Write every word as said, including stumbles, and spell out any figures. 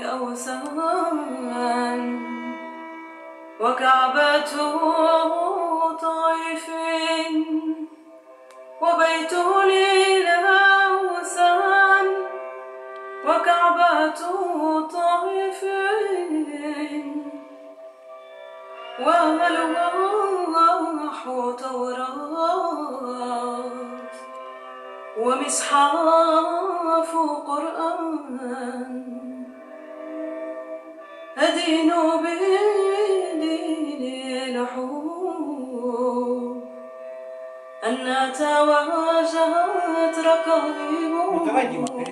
الأوثان وكعبة طائف وبيت للأوثان وكعبة طائف وألواح وتوراة ومصحاف قرآن أدين بدين لحوم أن تواجهت ركائب